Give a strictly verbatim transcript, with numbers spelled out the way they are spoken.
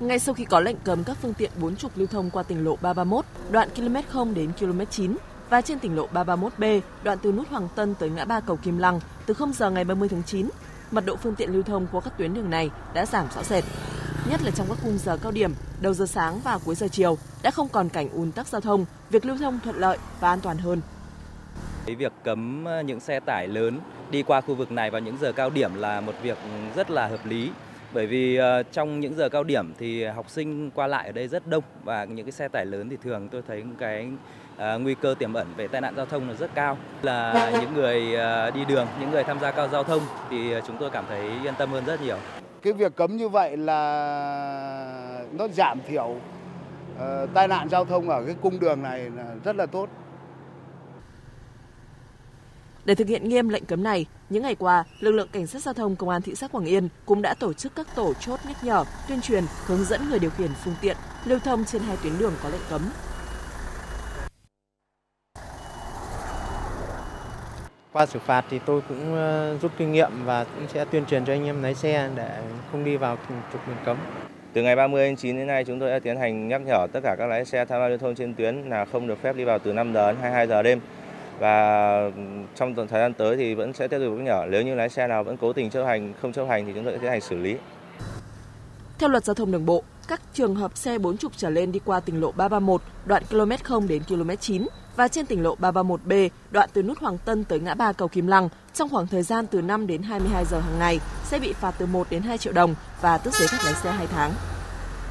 Ngay sau khi có lệnh cấm các phương tiện bốn trục lưu thông qua tỉnh lộ ba ba mốt, đoạn ki lô mét không đến ki lô mét chín và trên tỉnh lộ ba ba mốt B, đoạn từ nút Hoàng Tân tới ngã ba cầu Kim Lăng, từ không giờ ngày ba mươi tháng chín, mật độ phương tiện lưu thông qua các tuyến đường này đã giảm rõ rệt. Nhất là trong các khung giờ cao điểm, đầu giờ sáng và cuối giờ chiều đã không còn cảnh ùn tắc giao thông, việc lưu thông thuận lợi và an toàn hơn. Cái việc cấm những xe tải lớn đi qua khu vực này vào những giờ cao điểm là một việc rất là hợp lý. Bởi vì trong những giờ cao điểm thì học sinh qua lại ở đây rất đông và những cái xe tải lớn thì thường tôi thấy cái uh, nguy cơ tiềm ẩn về tai nạn giao thông là rất cao. Là những người uh, đi đường, những người tham gia cao giao thông thì chúng tôi cảm thấy yên tâm hơn rất nhiều. Cái việc cấm như vậy là nó giảm thiểu uh, tai nạn giao thông ở cái cung đường này là rất là tốt. Để thực hiện nghiêm lệnh cấm này, những ngày qua, lực lượng cảnh sát giao thông công an thị xã Quảng Yên cũng đã tổ chức các tổ chốt nhắc nhở, tuyên truyền, hướng dẫn người điều khiển phương tiện lưu thông trên hai tuyến đường có lệnh cấm. Qua xử phạt thì tôi cũng rút kinh nghiệm và cũng sẽ tuyên truyền cho anh em lái xe để không đi vào trục đường cấm. Từ ngày ba mươi tháng chín đến nay, chúng tôi đã tiến hành nhắc nhở tất cả các lái xe tham gia lưu thông trên tuyến là không được phép đi vào từ năm giờ đến hai mươi hai giờ đêm. Và trong thời gian tới thì vẫn sẽ tiếp tục nhắc nhở, nếu như lái xe nào vẫn cố tình chấp hành, không chấp hành thì chúng tôi sẽ tiến hành xử lý. Theo luật giao thông đường bộ, các trường hợp xe bốn trục trở lên đi qua tỉnh lộ ba ba mốt, đoạn ki lô mét không đến ki lô mét chín và trên tỉnh lộ ba ba mốt B, đoạn từ nút Hoàng Tân tới ngã ba cầu Kim Lăng trong khoảng thời gian từ năm đến hai mươi hai giờ hàng ngày sẽ bị phạt từ một đến hai triệu đồng và tước giấy phép lái xe hai tháng.